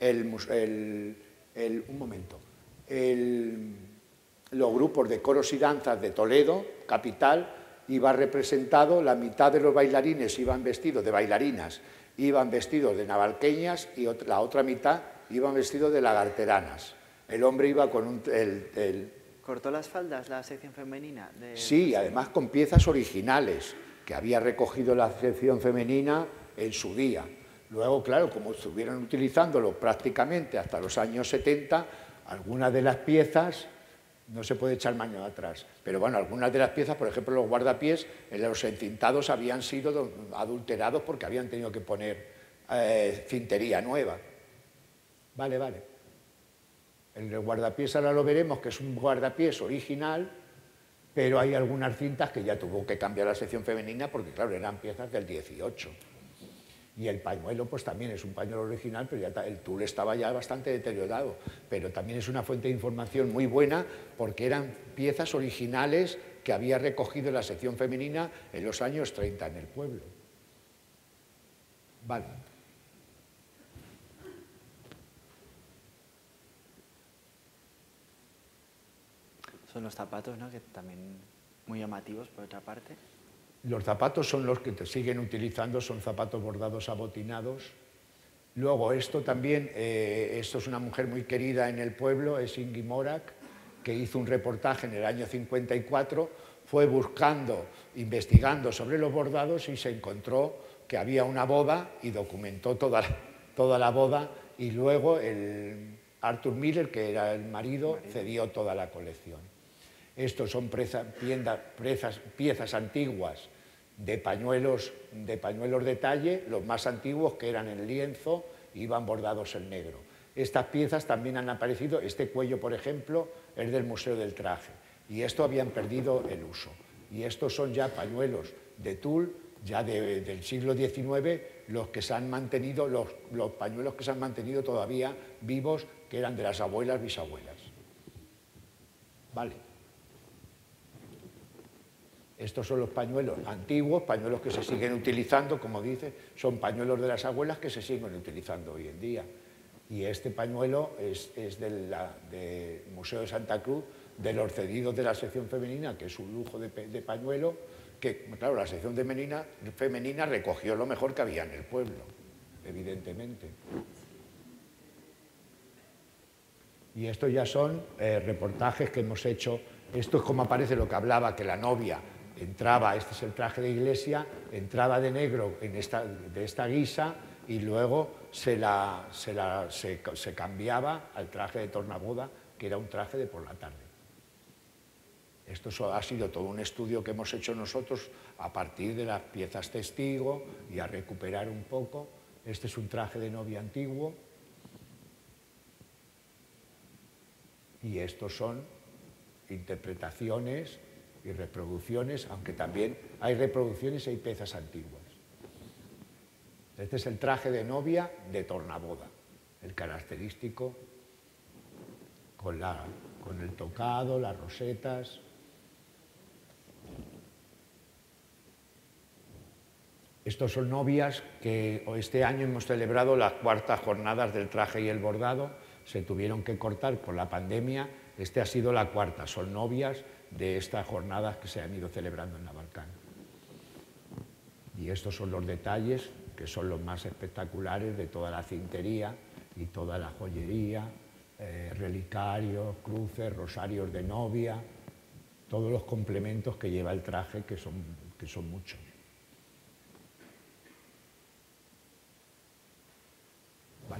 Speaker 1: los grupos de coros y danzas de Toledo, capital, iba representado, la mitad de los bailarines iban vestidos de bailarinas, iban vestidos de navalqueñas y la otra mitad iban vestidos de lagarteranas. El hombre iba con
Speaker 2: ¿Cortó las faldas la sección femenina?
Speaker 1: Sí, además con piezas originales que había recogido la sección femenina en su día. Luego, claro, como estuvieron utilizándolo prácticamente hasta los años 70, algunas de las piezas... No se puede echar mano atrás, pero bueno, algunas de las piezas, por ejemplo, los guardapiés, en los encintados habían sido adulterados porque habían tenido que poner cintería nueva. Vale. El guardapiés ahora lo veremos, que es un guardapiés original, pero hay algunas cintas que ya tuvo que cambiar la sección femenina porque, claro, eran piezas del 18. Y el pañuelo, pues también es un pañuelo original, pero ya el tul estaba ya bastante deteriorado. Pero también es una fuente de información muy buena porque eran piezas originales que había recogido la sección femenina en los años 30 en el pueblo. Vale.
Speaker 2: Son los zapatos, ¿no?, que también muy llamativos, por otra parte.
Speaker 1: Los zapatos son los que te siguen utilizando, son zapatos bordados abotinados. Luego esto también, esto es una mujer muy querida en el pueblo, es Ingui Morak, que hizo un reportaje en el año 54, fue buscando, investigando sobre los bordados y se encontró que había una boda y documentó toda la boda y luego el Arthur Miller, que era el marido, cedió toda la colección. Estos son piezas antiguas de pañuelos de talle, los más antiguos que eran en lienzo, iban bordados en negro. Estas piezas también han aparecido, este cuello, por ejemplo, es del Museo del Traje, y esto habían perdido el uso. Y estos son ya pañuelos de tul, ya del siglo XIX, los que se han mantenido, los pañuelos que se han mantenido todavía vivos, que eran de las abuelas, bisabuelas. Vale. Estos son los pañuelos antiguos, pañuelos que se siguen utilizando, como dice, son pañuelos de las abuelas que se siguen utilizando hoy en día. Y este pañuelo es del Museo de Santa Cruz, de los cedidos de la sección femenina, que es un lujo de pañuelo, que, claro, la sección femenina recogió lo mejor que había en el pueblo, evidentemente. Y estos ya son reportajes que hemos hecho. Esto es como aparece lo que hablaba, que la novia entraba, este es el traje de iglesia, entraba de negro de esta guisa y luego se cambiaba al traje de tornaboda, que era un traje de por la tarde. Esto ha sido todo un estudio que hemos hecho nosotros a partir de las piezas testigo y a recuperar un poco. Este es un traje de novia antiguo y estos son interpretaciones y reproducciones, aunque también hay reproducciones y hay piezas antiguas. Este es el traje de novia de tornaboda, el característico con con el tocado, las rosetas. Estos son novias que este año hemos celebrado las cuartas jornadas del traje y el bordado. Se tuvieron que cortar por la pandemia. Esta ha sido la cuarta. Son novias de estas jornadas que se han ido celebrando en Navalcán. Y estos son los detalles que son los más espectaculares de toda la cintería y toda la joyería, relicarios, cruces, rosarios de novia, todos los complementos que lleva el traje, que son muchos. Vale.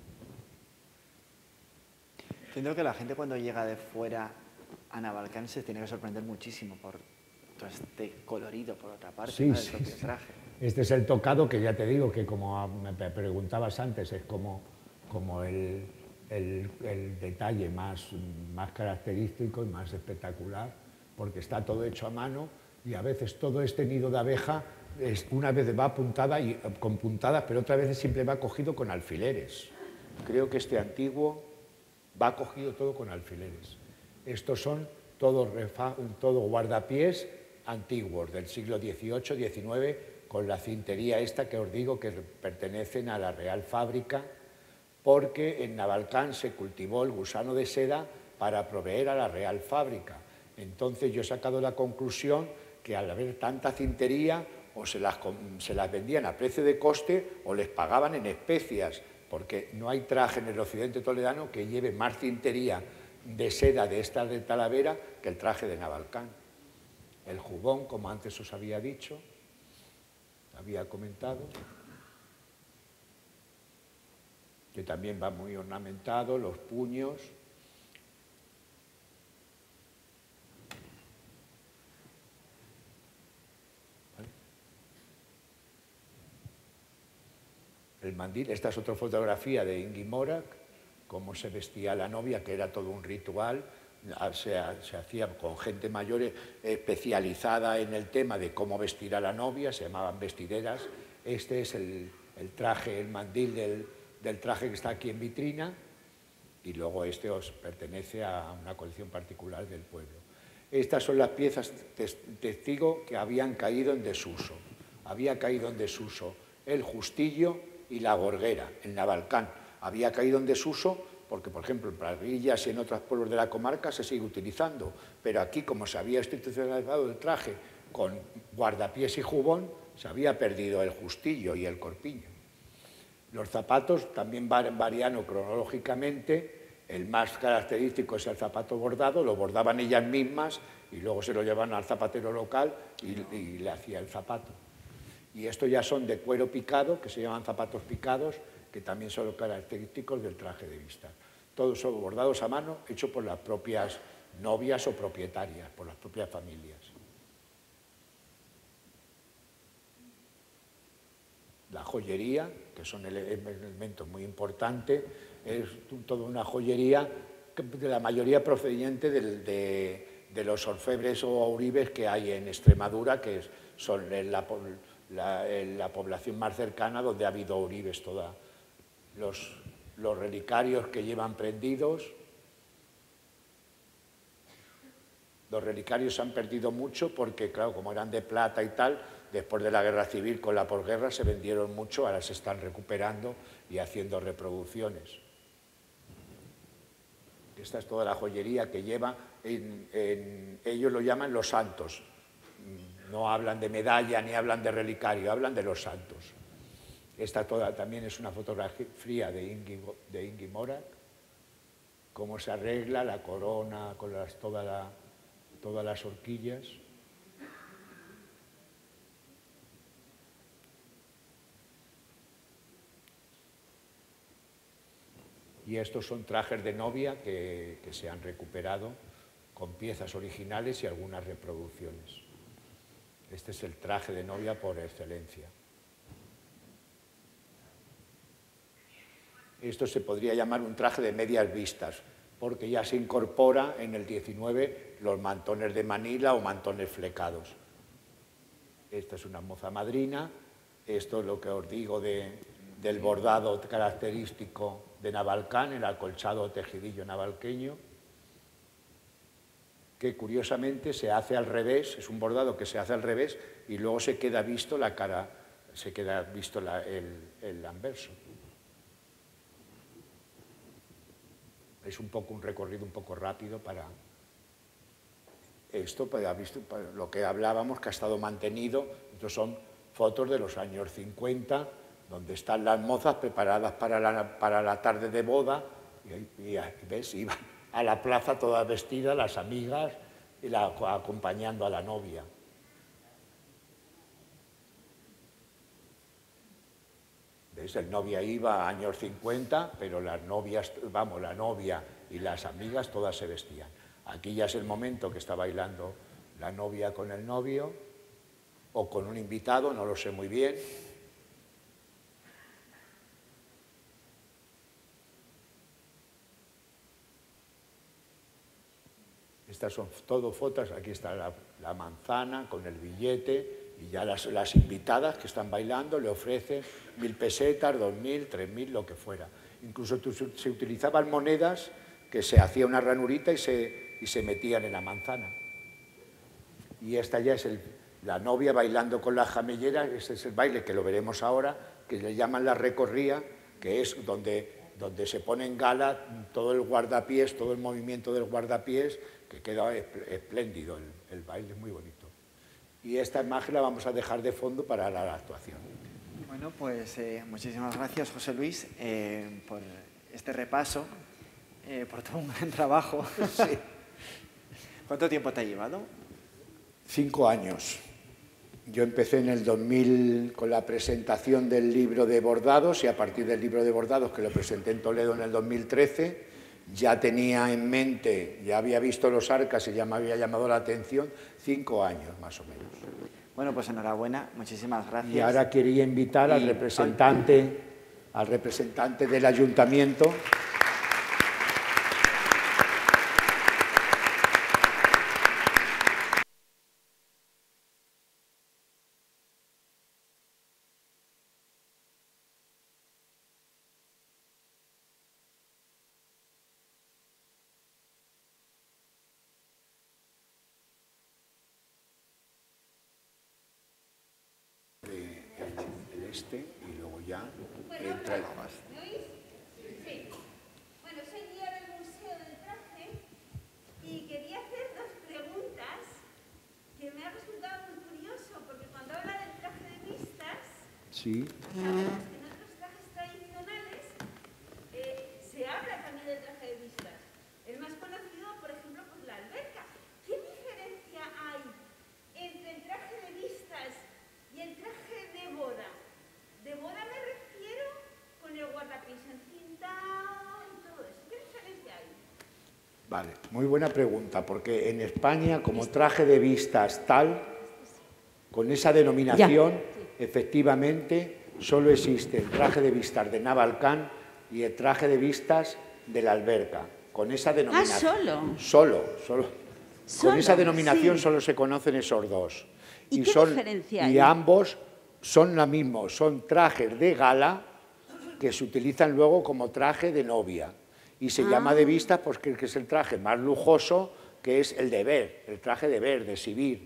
Speaker 2: Entiendo que la gente cuando llega de fuera a Navalcán se tiene que sorprender muchísimo por todo este colorido, por otra parte,
Speaker 1: Sí,
Speaker 2: ¿no? del
Speaker 1: sí,
Speaker 2: propio
Speaker 1: sí.
Speaker 2: traje.
Speaker 1: Este es el tocado, que ya te digo que, como me preguntabas antes, es como el detalle más característico y más espectacular, porque está todo hecho a mano y a veces todo este nido de abeja una vez va apuntada con puntadas, pero otra vez siempre va cogido con alfileres. Creo que este antiguo va cogido todo con alfileres. Estos son todo guardapiés antiguos del siglo XVIII, XIX, con la cintería esta que os digo que pertenecen a la Real Fábrica, porque en Navalcán se cultivó el gusano de seda para proveer a la Real Fábrica. Entonces yo he sacado la conclusión que al haber tanta cintería o se las vendían a precio de coste o les pagaban en especias, porque no hay traje en el occidente toledano que lleve más cintería de seda de estas de Talavera que el traje de Navalcán. El jubón, como antes os había dicho, había comentado, que también va muy ornamentado, los puños. El mandil, esta es otra fotografía de Ingi Morak, cómo se vestía la novia, que era todo un ritual, se hacía con gente mayor especializada en el tema de cómo vestir a la novia, se llamaban vestideras. Este es el traje, el mandil del traje que está aquí en vitrina, y luego este os pertenece a una colección particular del pueblo. Estas son las piezas testigo que habían caído en desuso. Había caído en desuso el justillo y la gorguera en Navalcán. Había caído en desuso porque, por ejemplo, en Parrillas y en otros pueblos de la comarca se sigue utilizando, pero aquí, como se había institucionalizado el traje con guardapiés y jubón, se había perdido el justillo y el corpiño. Los zapatos también varían cronológicamente. El más característico es el zapato bordado, lo bordaban ellas mismas y luego se lo llevaban al zapatero local y le hacía el zapato. Y estos ya son de cuero picado, que se llaman zapatos picados, que también son los característicos del traje de vista. Todos son bordados a mano, hechos por las propias novias o propietarias, por las propias familias. La joyería, que son elementos muy importantes, es toda una joyería, de la mayoría proveniente de los orfebres o ouribes que hay en Extremadura, que son la población más cercana donde ha habido ouribes toda. Los relicarios que llevan prendidos. Los relicarios se han perdido mucho porque, claro, como eran de plata y tal, después de la guerra civil, con la posguerra, se vendieron mucho, ahora se están recuperando y haciendo reproducciones. Esta es toda la joyería que lleva, ellos lo llaman los santos. No hablan de medalla ni hablan de relicario, hablan de los santos. Esta también es una fotografía de Ingi Morak, cómo se arregla la corona con todas las horquillas. Y estos son trajes de novia que se han recuperado con piezas originales y algunas reproducciones. Este es el traje de novia por excelencia. Esto se podría llamar un traje de medias vistas, porque ya se incorpora en el 19 los mantones de Manila o mantones flecados. Esta es una moza madrina. Esto es lo que os digo del bordado característico de Navalcán, el acolchado tejidillo navalqueño. que curiosamente se hace al revés, es un bordado que se hace al revés y luego se queda visto la cara, se queda visto el anverso. Es un recorrido un poco rápido para esto, para lo que hablábamos, que ha estado mantenido. Estos son fotos de los años 50, donde están las mozas preparadas para la tarde de boda, y ves, iban a la plaza todas vestidas, las amigas, y acompañando a la novia. ¿Ves? El novia iba a años 50, pero las novias, vamos, la novia y las amigas todas se vestían. Aquí ya es el momento que está bailando la novia con el novio, o con un invitado, no lo sé muy bien. Estas son todo fotos, aquí está la manzana con el billete y ya las invitadas que están bailando le ofrecen 1000 pesetas, 2000, 3000, lo que fuera. Incluso se utilizaban monedas que se hacía una ranurita y se metían en la manzana. Y esta ya es la novia bailando con las jamelleras, ese es el baile que lo veremos ahora, que le llaman la recorría, que es donde se pone en gala todo el guardapiés, todo el movimiento del guardapiés, que queda espléndido, el baile es muy bonito. Y esta imagen la vamos a dejar de fondo para la actuación.
Speaker 2: Bueno, pues muchísimas gracias, José Luis, por este repaso, por todo un gran trabajo.
Speaker 1: Sí.
Speaker 2: ¿Cuánto tiempo te ha llevado?
Speaker 1: 5 años. Yo empecé en el 2000 con la presentación del libro de bordados y a partir del libro de bordados, que lo presenté en Toledo en el 2013, ya tenía en mente, ya había visto los arcas y ya me había llamado la atención, 5 años más o menos.
Speaker 2: Bueno, pues enhorabuena, muchísimas gracias.
Speaker 1: Y ahora quería invitar al representante del ayuntamiento. Y luego ya entra el...
Speaker 3: ¿Me oís? Sí. Bueno, soy guía del Museo del Traje y quería hacer 2 preguntas que me ha resultado muy curioso, porque cuando habla del traje de vistas,
Speaker 1: Sí.
Speaker 3: sabemos que en otros trajes tradicionales se habla también del traje de vistas. El más conocido, por ejemplo, pues la alberca. ¿Qué diferencia hay entre el traje de vistas y el traje de boda? De boda me refiero con el guardapiés encintado y todo eso. ¿Qué diferencia hay?
Speaker 1: Vale, muy buena pregunta, porque en España, como traje de vistas tal, con esa denominación, efectivamente, solo existe el traje de vistas de Navalcán y el traje de vistas de la alberca. Con esa denominación. Solo. Con esa denominación solo se conocen esos 2.
Speaker 4: ¿Y qué diferencia hay?
Speaker 1: Y ambos son lo mismo, son trajes de gala que se utilizan luego como traje de novia. Y se llama de vistas porque es el traje más lujoso, que es el de ver, el traje de ver, de exhibir,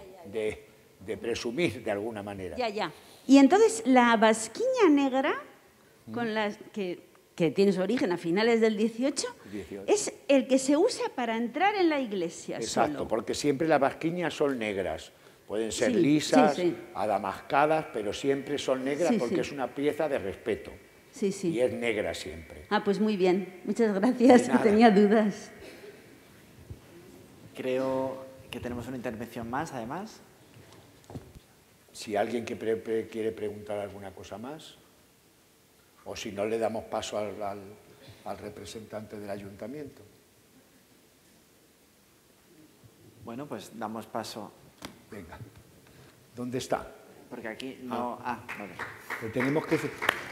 Speaker 1: de presumir de alguna manera.
Speaker 4: Ya. Y entonces la basquiña negra, con las que tiene su origen a finales del 18, es el que se usa para entrar en la iglesia.
Speaker 1: Exacto,
Speaker 4: solo.
Speaker 1: porque siempre las basquiñas son negras. Pueden ser lisas, adamascadas, pero siempre son negras porque es una pieza de respeto.
Speaker 4: Sí.
Speaker 1: Y es negra siempre.
Speaker 4: Ah, pues muy bien. Muchas gracias, que tenía dudas.
Speaker 2: Creo que tenemos una intervención más, además.
Speaker 1: Si alguien quiere preguntar alguna cosa más, o si no, le damos paso al representante del ayuntamiento.
Speaker 2: Bueno, pues damos paso.
Speaker 1: Venga, ¿dónde está?
Speaker 2: Porque aquí no... vale.
Speaker 1: Le tenemos que...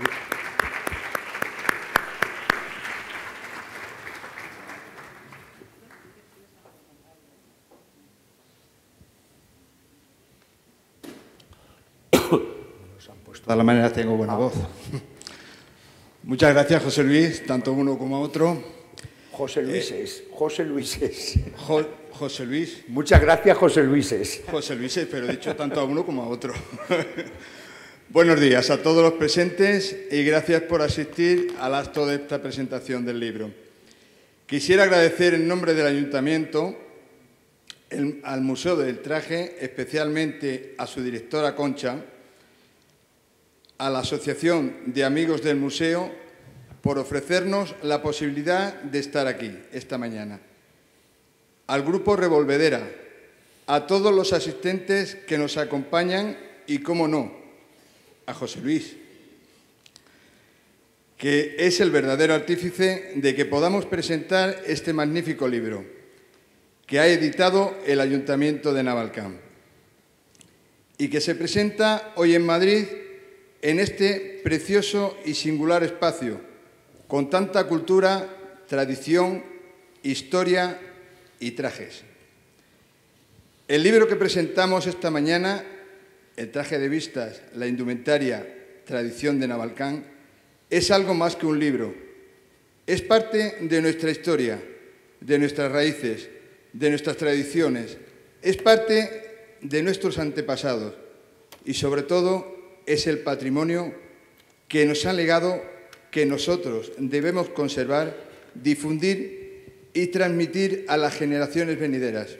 Speaker 5: De todas maneras tengo buena voz. Muchas gracias, José Luis, tanto uno como otro.
Speaker 1: José Luises, José Luises.
Speaker 5: José Luis.
Speaker 1: Muchas gracias, José Luises.
Speaker 5: José Luises, pero he dicho tanto a uno como a otro. Buenos días a todos los presentes y gracias por asistir al acto de esta presentación del libro. Quisiera agradecer en nombre del Ayuntamiento al Museo del Traje, especialmente a su directora Concha, a la Asociación de Amigos del Museo, por ofrecernos la posibilidad de estar aquí esta mañana. Al Grupo Revolvedera, a todos los asistentes que nos acompañan y, cómo no, a José Luis, que es el verdadero artífice de que podamos presentar este magnífico libro que ha editado el Ayuntamiento de Navalcam y que se presenta hoy en Madrid en este precioso y singular espacio, con tanta cultura, tradición, historia y trajes. El libro que presentamos esta mañana, El traje de vistas, la indumentaria, tradición de Navalcam, es algo más que un libro. Es parte de nuestra historia, de nuestras raíces, de nuestras tradiciones. Es parte de nuestros antepasados y, sobre todo, es el patrimonio que nos han legado, que nosotros debemos conservar, difundir y transmitir a las generaciones venideras.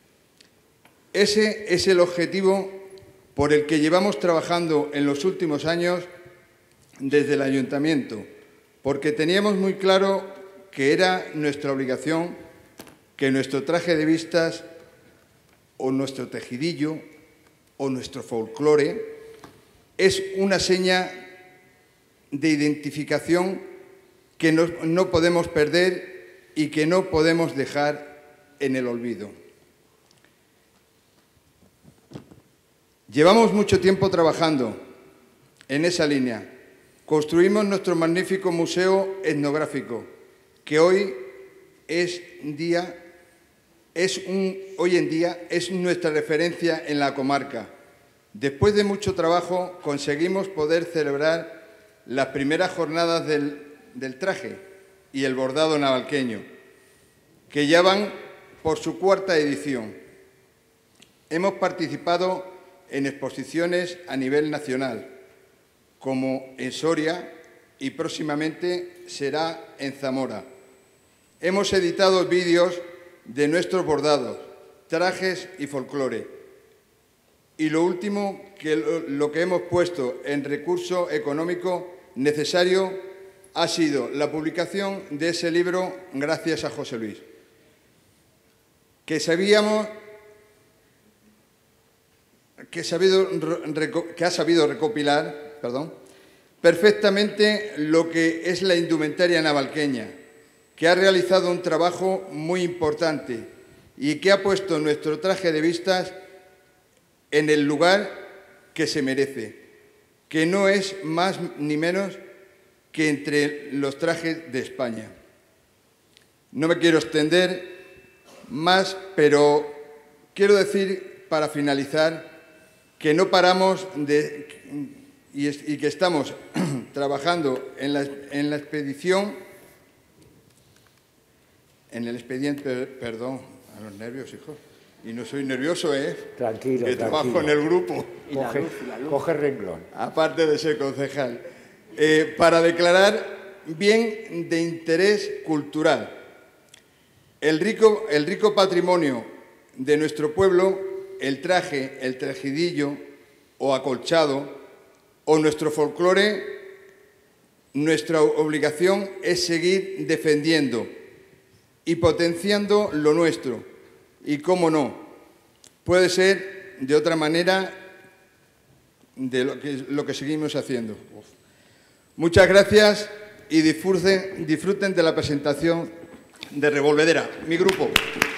Speaker 5: Ese es el objetivo por el que llevamos trabajando en los últimos años desde el Ayuntamiento, porque teníamos muy claro que era nuestra obligación que nuestro traje de vistas o nuestro tejidillo o nuestro folclore es una seña de identificación que no podemos perder y que no podemos dejar en el olvido. Llevamos mucho tiempo trabajando en esa línea. Construimos nuestro magnífico museo etnográfico, que hoy en día es nuestra referencia en la comarca. Después de mucho trabajo conseguimos poder celebrar las primeras jornadas del traje y el bordado navalqueño, que ya van por su cuarta edición. Hemos participado en exposiciones a nivel nacional, como en Soria y próximamente será en Zamora. Hemos editado vídeos de nuestros bordados, trajes y folclore. Y lo último, lo que hemos puesto en recurso económico necesario ha sido la publicación de ese libro gracias a José Luis, que ha sabido recopilar perfectamente lo que es la indumentaria navalqueña, que ha realizado un trabajo muy importante y que ha puesto nuestro traje de vistas en el lugar que se merece, que no es más ni menos que entre los trajes de España. No me quiero extender más, pero quiero decir, para finalizar, que no paramos y que estamos trabajando en la expedición, en el expediente, perdón, a los nervios, hijo. Y no soy nervioso, ¿eh?
Speaker 1: Tranquilo,
Speaker 5: que trabajo en el grupo.
Speaker 1: Coge renglón.
Speaker 5: Aparte de ser concejal. Para declarar bien de interés cultural. El rico patrimonio de nuestro pueblo, el traje, el tejidillo o acolchado, o nuestro folclore, nuestra obligación es seguir defendiendo y potenciando lo nuestro. Y, cómo no, puede ser de otra manera de lo que seguimos haciendo. Muchas gracias y disfruten de la presentación de Revolvedera, mi grupo.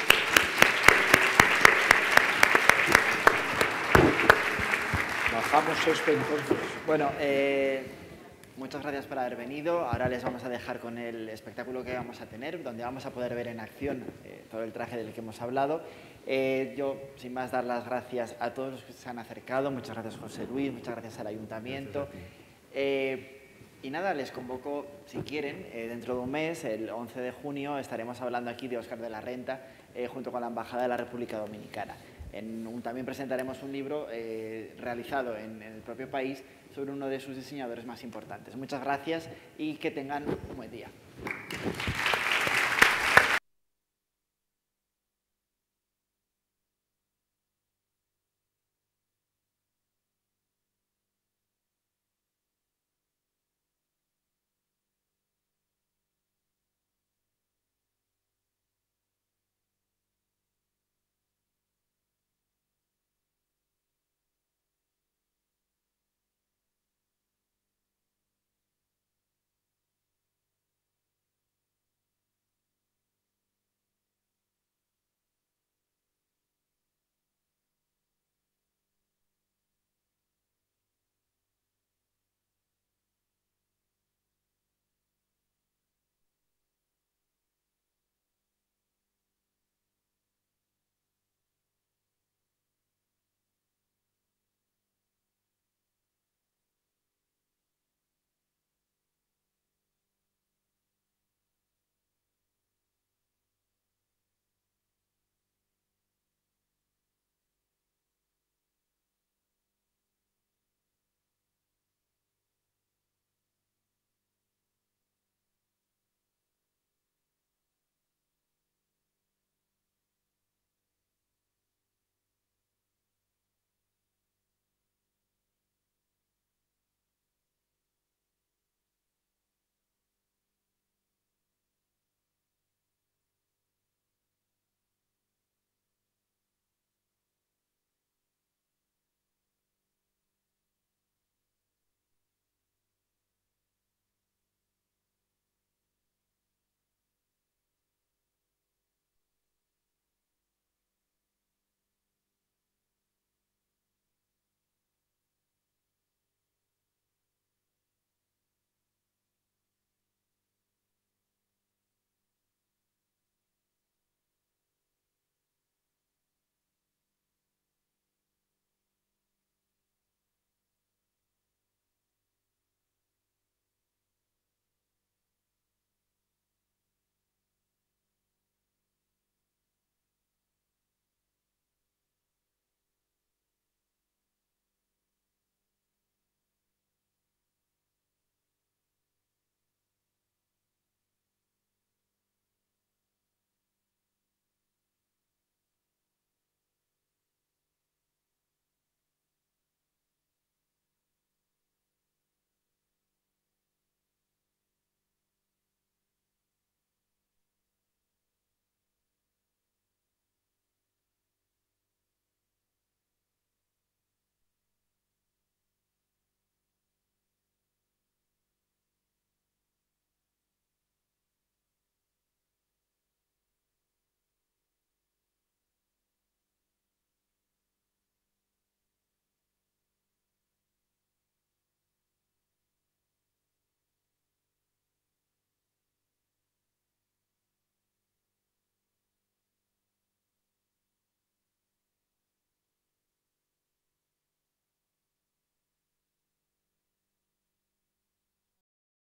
Speaker 1: Bajamos esto entonces.
Speaker 2: Bueno, muchas gracias por haber venido. Ahora les vamos a dejar con el espectáculo que vamos a tener, donde vamos a poder ver en acción todo el traje del que hemos hablado. Yo, sin más, dar las gracias a todos los que se han acercado. Muchas gracias, José Luis. Muchas gracias al Ayuntamiento. Y nada, les convoco, si quieren, dentro de un mes, el 11 de junio, estaremos hablando aquí de Óscar de la Renta, junto con la Embajada de la República Dominicana. También presentaremos un libro realizado en el propio país sobre uno de sus diseñadores más importantes. Muchas gracias y que tengan un buen día.